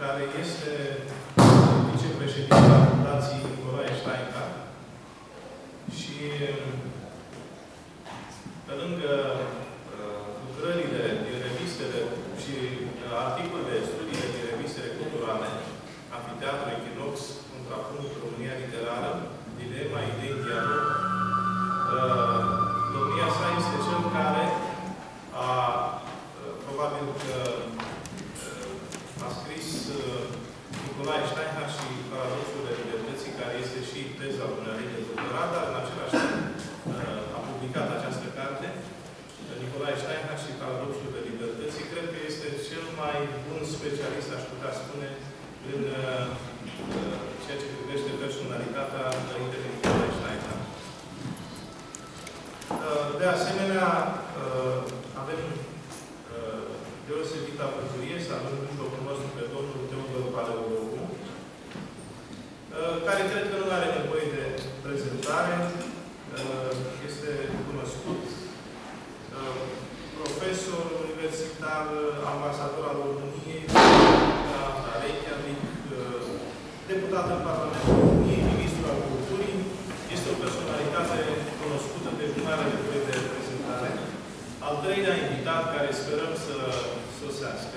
care este vicepreședinte al Fundației Nicolae Steinhardt și pe lângă lucrările din revistele și articolele, studiile din revistele culturale, Amfiteatru, Echinox, Contrapunct, România Literară, Dilema, Idei, Dialog, domnia sa este cel care a, probabil că a scris Nicolae Steinhardt și Paradoxurile Libertății, care este și teza lunării de doctorat, dar în același timp a publicat această carte, Nicolae Steinhardt și Paradoxurile Libertății. Cred că este cel mai bun specialist, aș putea spune, în ceea ce privește personalitatea Părintele Nicolae Steinhardt. De asemenea, avem deosebită bucurie să avem în mijlocul nostru pe domnul Teodor Paleologu, care cred că nu are nevoie de prezentare, este cunoscut, profesor universitar, ambasador al României, la Reykjavik, deputat în Parlamentul României, ministru al Culturii, este o personalitate cunoscută, deci nu are nevoie de prezentare. Al treilea invitat, care sperăm să sosească,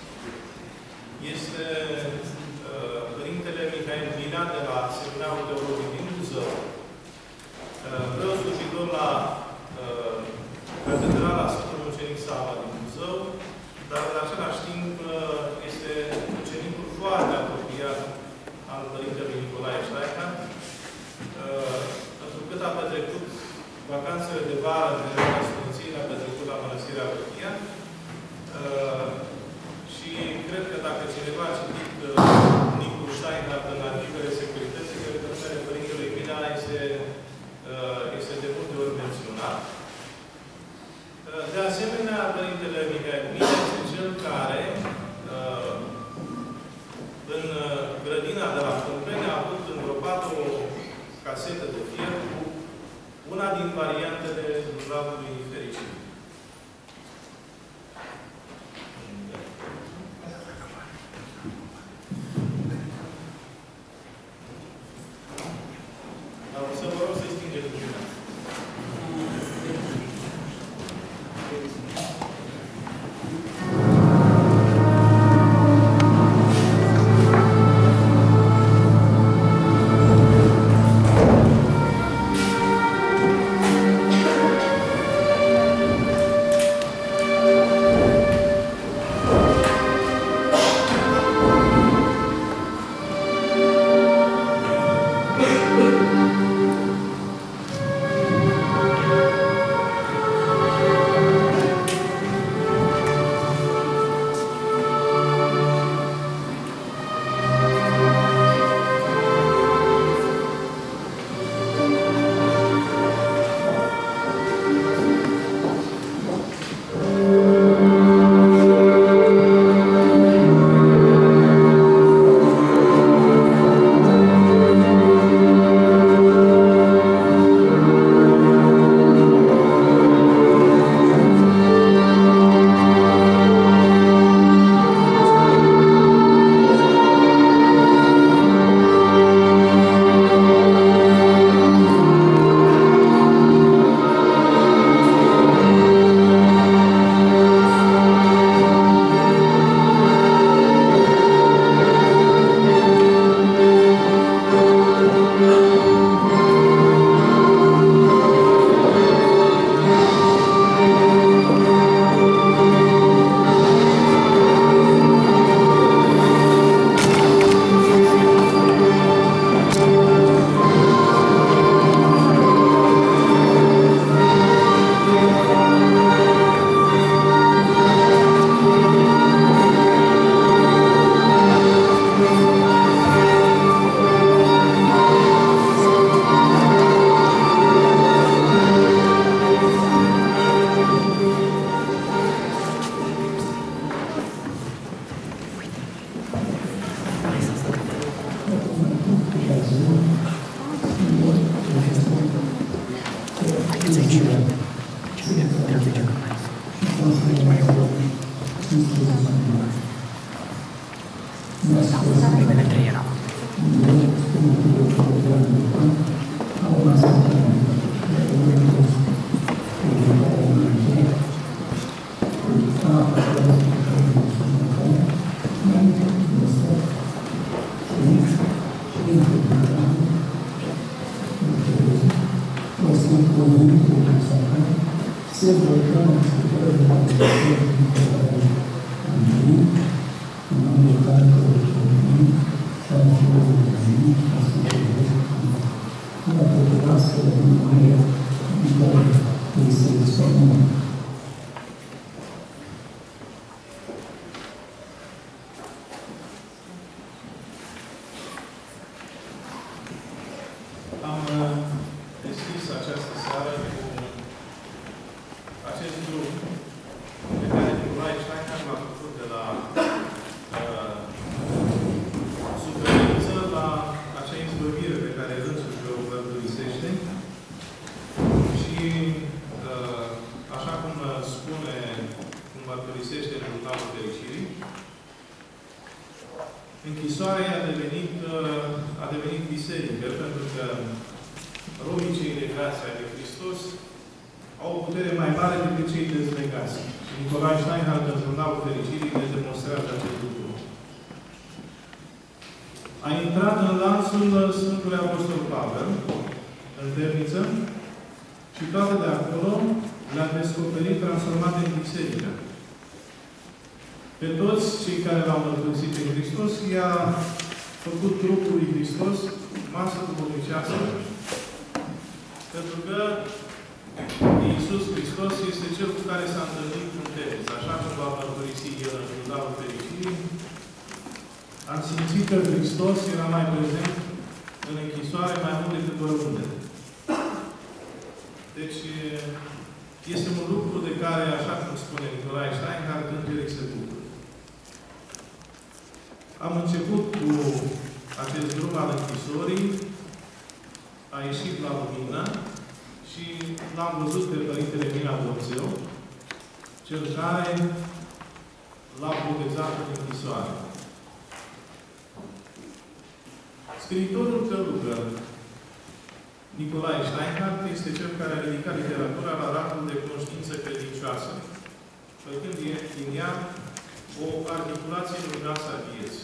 este Părintele Mihail Mina de la Seminarul Teologic din Buzău, preoslujitor la Catedrala Sfântul Mucenic Sava din Buzău, dar în același timp este ucenicul foarte apropiat al Părintelui Nicolae Steinhardt, întrucât a petrecut vacanțele de vară de la Sfinției, a petrecut la Mănăstirea Vârchia. Și cred că dacă cineva a citit Nicul Steinhardt în arhivele securității, cred că numele Părintelui Mina este de multe ori menționat. De asemenea, Părintele Mihail Mina este cel care în grădina de la Câmpeni a avut îngropată o casetă de fier cu una din variantele Duzavului Fericit. Să vă rog să-i stingeți lumina. Primele 3 erau. Am deschis această seară cu acest grup pe care Nicolae Steiner l-a făcut de la suferință la acea izbăvire pe care însuși o mărturisește. Și așa cum spune, cum mărturisește în Jurnalul Fericirii, închisoarea a devenit biserică, pentru că romii cei legați ai de Hristos au o putere mai mare decât cei dezlegați. Și Nicolae Steiner, în Jurnalul Fericirii, ne demonstrează acest lucru. A intrat în lanțul Sfântului Apostol Pavel, în temniță, și toate de acolo le-a descoperit transformate în biserică. Pe toți cei care l-au mărturisit pe Hristos, i-a făcut trupul lui Hristos masă duhovnicească, pentru că Iisus Hristos este Cel cu care s-a întâlnit în temniță. Așa cum va mărturisi El în Jurnalul Fericirii, am simțit că Hristos era mai prezent în închisoare mai mult decât oriunde. Deci, este un lucru de care, așa cum spune Nicolae Steiner, îngerii se bucură. Am început cu acest drum al închisorii, a ieșit la lumină și l-am văzut pe Părintele Mina Domțeu, cel care l-a botezat în închisoare. Scriitorul călugăr Nicolae Steiner este cel care a ridicat literatura la rangul de cunoștință credincioasă, făcând din ea o articulație luminoasă a vieții.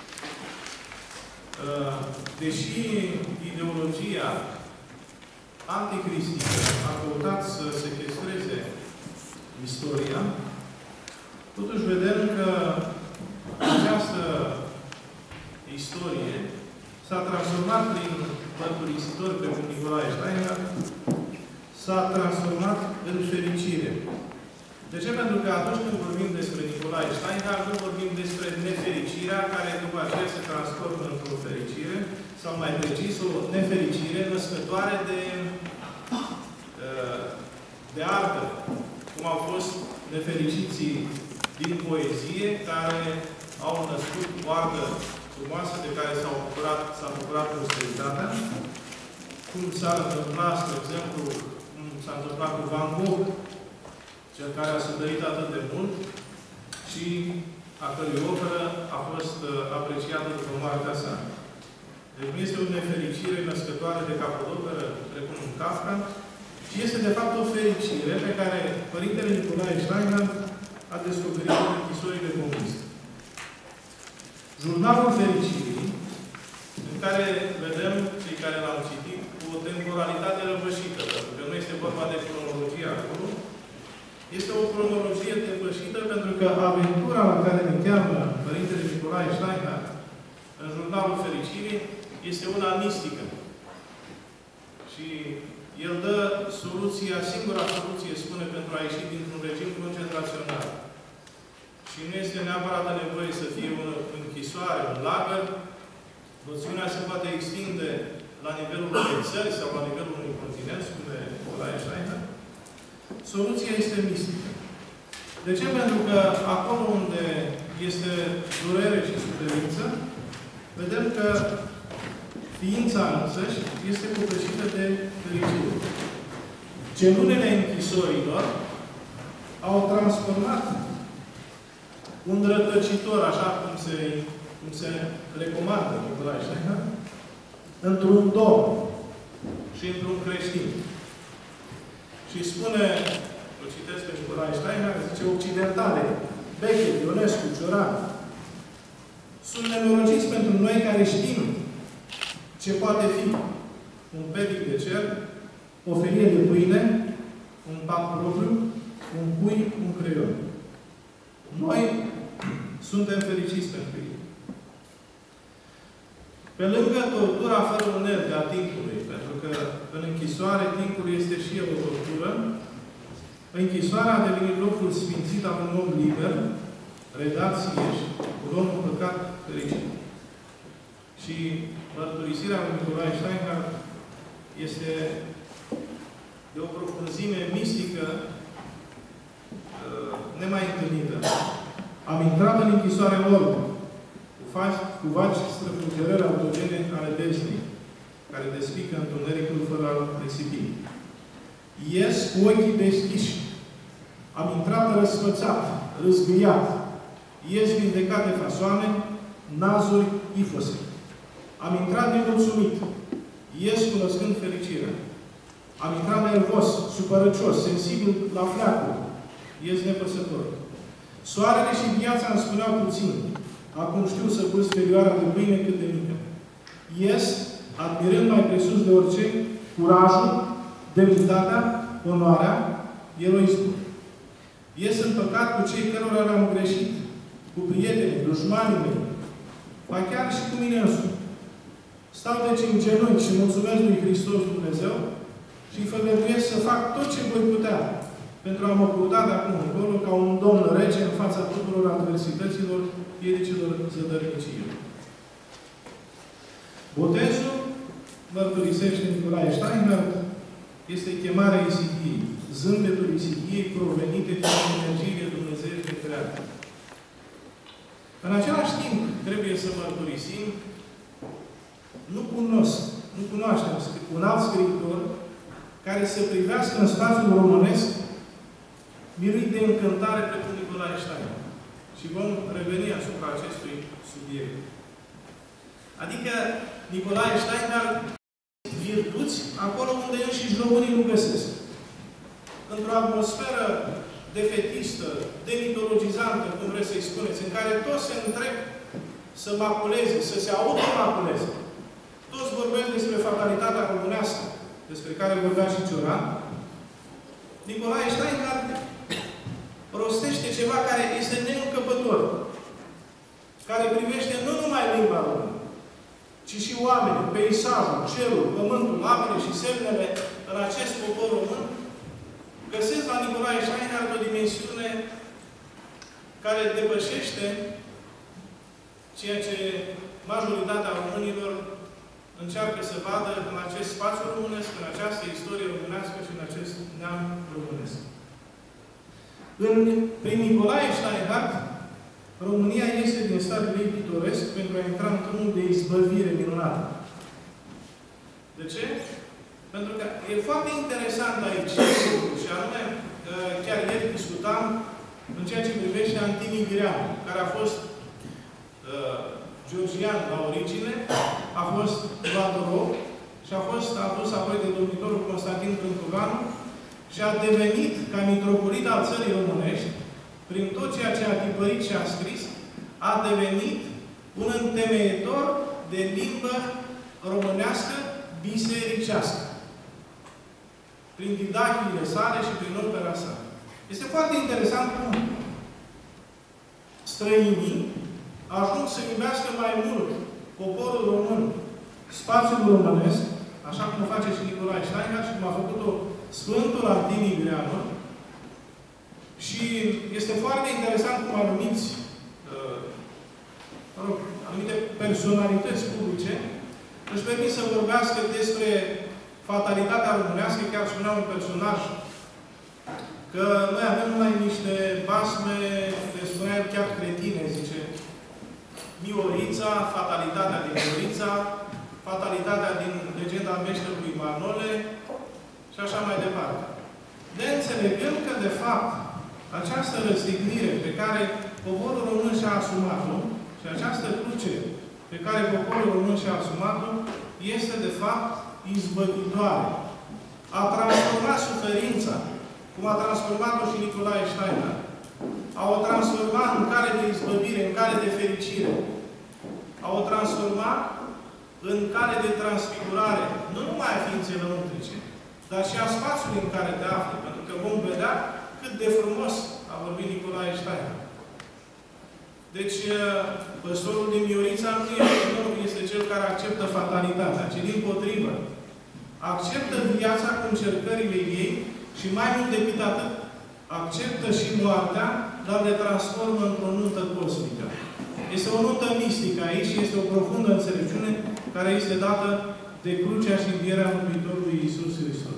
Deși ideologia anticristică a căutat să sequestreze istoria, totuși vedem că această istorie s-a transformat prin mărturisitori pe cum Nicolae Steiner, s-a transformat în fericire. De ce? Pentru că atunci când vorbim despre Nicolae Steiner, nu vorbim despre nefericirea care după aceea se transformă într-o fericire, sau mai precis, o nefericire născătoare de artă, cum au fost nefericiții din poezie, care au născut o artă frumoasă de care s-a bucurat posteritatea, cum s-a întâmplat, spre exemplu, cum s-a întâmplat cu Van Gogh, cel care a suferit atât de mult și a cărui operă a fost apreciată după moartea sa. Deci nu este o nefericire născătoare de capodoperă, precum în Kafka, ci este de fapt o fericire pe care Părintele Nicolae Steiner a descoperit în închisorile comuniste. Jurnalul Fericirii, în care vedem, cei care l-au citit, cu o temporalitate răvășită, pentru că nu este vorba de cronologie acolo, este o cronologie depășită pentru că aventura la care ne cheamă Părintele Nicolae Steiner în Jurnalul Fericirii este una mistică. Și el dă soluția, singura soluție, spune, pentru a ieși dintr-un regim concentrațional. Și nu este neapărat nevoie să fie o închisoare, un lagăr. Noțiunea se poate extinde la nivelul unei țări sau la nivelul unui continent, spune Nicolae Steiner. Soluția este mistică. De ce? Pentru că acolo unde este durere și suferință, vedem că ființa însăși este copleșită de fericire. Celulele închisorilor au transformat un rătăcitor, așa cum cum se recomandă Nicolae Steinhardt, într-un domn și într-un creștin. Și spune, îl citesc pe Nicolae Steinhardt, zice, occidentale, Beckett, Ionescu, Cioran, sunt nenorociți pentru noi care știm ce poate fi un pedic de cer, o felie de pâine, un pat propriu, un cui, un creion. Noi suntem fericiți pentru ei. Pe lângă tortura fără unelte a timpului, pentru că în închisoare timpul este și el o tortură, închisoarea a devenit locul sfințit al unui om liber, redat sieși, un om cu păcat fericit. Și mărturisirea lui Nicolae Steinhardt este de o profunzime mistică nemai întâlnită. Am intrat în închisoare orbă, cu vaci străfulgerări autogene ale beznii, care despică întunericul fără a risipi. Ies cu ochii deschiși. Am intrat răsfățat, râzgâiat. Ies vindecat de fasoane, nazuri, ifose. Am intrat nemulțumit. Ies cunoscând fericirea. Am intrat nervos, supărăcios, sensibil la fleacuri. Ies nepăsător. Soarele și viața îmi spuneau puțin. Acum știu să pus perioada de pâine cât de mică. Ies, admirând mai presus de orice, curajul, demnitatea, onoarea, eroismul. Ies în păcat cu cei cărora le-am greșit, cu prietenii, dușmanii mei, ba chiar și cu mine însumi. Stau deci în genunchi și mulțumesc lui Hristos Dumnezeu și îi făgăduiesc să fac tot ce voi putea pentru a mă purta de acum încolo ca un domn rece în fața tuturor adversităților, piedicilor, zădărnicilor. Botezul, mărturisește Nicolae Steinhardt, este chemarea Isidiei, zâmbetul Isidiei provenite din energiile dumnezeiești create. În același timp, trebuie să mărturisim, nu cunoaștem un alt scriitor care să privească în spațiul românesc miruit de încântare precum Nicolae Steinhardt. Și vom reveni asupra acestui subiect. Adică Nicolae Steinhardt virtuți acolo unde înșiși românii nu găsesc. Într-o atmosferă defetistă, demitologizantă, cum vreți să-i spuneți, în care toți se întreb să maculeze, să se automaculeze. Toți vorbesc despre fatalitatea românească, despre care vorbea și Cioran. Nicolae Steinhardt rostește ceva care este neîncăpător, care privește nu numai limba română, ci și oamenii, peisajul, cerul, pământul, apele și semnele în acest popor român, găsesc la Nicolae Steinhardt o dimensiune care depășește ceea ce majoritatea românilor încearcă să vadă în acest spațiu românesc, în această istorie românească și în acest neam românesc. Prin Nicolae Steinhardt, România este din stadiul ei pitoresc pentru a intra într-unul de izbăvire minunată. De ce? Pentru că e foarte interesant aici, și anume, chiar ieri discutam în ceea ce privește Antimii Vireanu, care a fost georgian la origine, a fost Vladorov și a fost adus apoi de domnitorul Constantin Brâncoveanu și a devenit, ca mitropolit al țării românești, prin tot ceea ce a tipărit și a scris, a devenit un întemeietor de limbă românească bisericească. Prin didachiile sale și prin opera sa. Este foarte interesant cum străinii ajung să iubească mai mult poporul român, spațiul românesc, așa cum o face și Nicolae Steinhardt și cum a făcut-o Sfântul Antimii Vireanu. Și este foarte interesant cum anumite personalități publice își permit să vorbească despre fatalitatea românească. Chiar spunea un personaj că noi avem numai niște basme, le spunea chiar cretine, zice, Miorița, fatalitatea din Miorița, fatalitatea din legenda meșterului Manole și așa mai departe. De înțelegând că, de fapt, această răstignire pe care poporul român și-a asumat-o, Și această cruce pe care poporul român și-a asumat-o este, de fapt, izbăvitoare. A transformat suferința, cum a transformat-o și Nicolae Steinhardt. A o transformat în cale de izbăvire, în cale de fericire. A o transformat în cale de transfigurare, nu numai a ființei lăuntrice, dar și a spațiului în care te afli. Pentru că vom vedea cât de frumos a vorbit Nicolae Steinhardt. Deci, păstorul din Miorița nu este cel care acceptă fatalitatea, ci dimpotrivă. Acceptă viața cu încercările ei și mai mult decât atât, acceptă și moartea, dar le transformă într-o nuntă cosmică. Este o nuntă mistică aici și este o profundă înțelepciune care este dată de crucea și învierea Mântuitorului Iisus Hristos.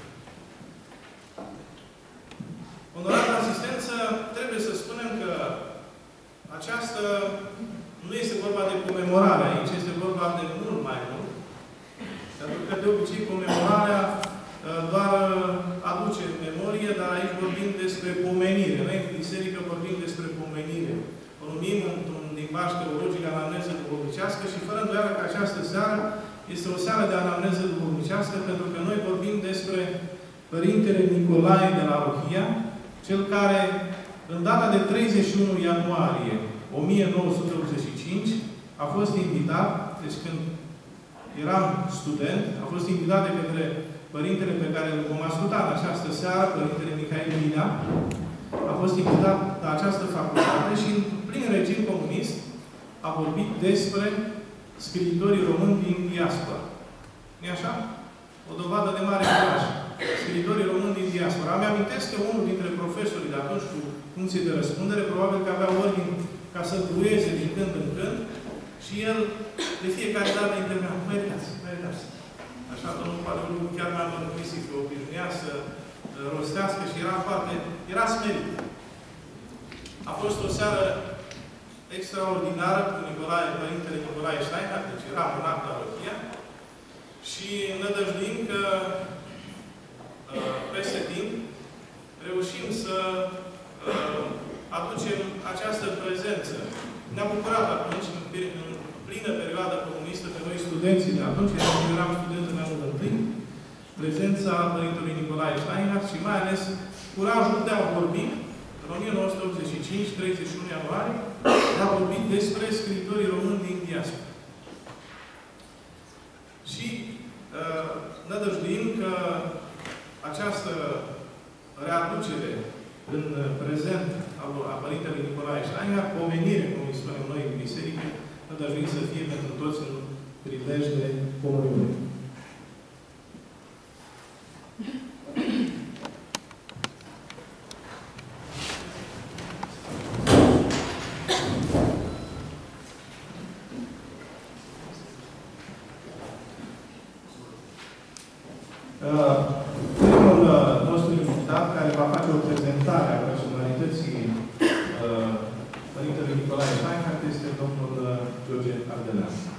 Onorată asistență, trebuie să spunem că această nu este vorba de comemorare aici, este vorba de mult mai mult. Pentru că de obicei comemorarea doar aduce memorie, dar aici vorbim despre pomenire. Noi în biserică vorbim despre pomenire. O numim într-un limbaj teologic anamneză duhovnicească și fără îndoială că această seară este o seară de anamneză duhovnicească, pentru că noi vorbim despre Părintele Nicolae de la Rohia, cel care în data de 31 ianuarie 1985 a fost invitat, deci când eram student, a fost invitat de către părintele pe care îl vom asculta în această seară, Părintele Mihail Minea, a fost invitat la această facultate și în plin regim comunist a vorbit despre scriitorii români din diaspora. Nu-i așa? O dovadă de mare curaj. Scriitorii români din diaspora. Îmi amintesc că unul dintre profesorii de atunci cu funcție de răspundere, probabil că avea ordini ca să dueze din când în când și el de fiecare dată intervenea. Meritați. Așa, domnul Paleolu chiar mi-a mărturisit că obișnuia să rostească și era smerit. A fost o seară extraordinară cu Părintele Nicolae Steinhardt, deci era monac la Rohia, și nădăjduim că peste timp reușim să aducem această prezență. Ne-a bucurat atunci, în plină perioadă comunistă, pe noi studenții de atunci, eram studenți în anul întâi, prezența Părintelui Nicolae Steinhardt și mai ales curajul de a vorbi, în 1985, 31 ianuarie, a vorbit despre scriitorii români din diaspora. Și nădăjduim că această readucere în prezent a Părintelui Nicolae Steinhardt, pomenire, cum îi spunem noi în biserică, nădăjduim să fie pentru toți în prilej de comuniune. Primul nostru invitat, care va face o prezentare a personalității Părintelui Nicolae Steinhardt, este domnul George Ardelean.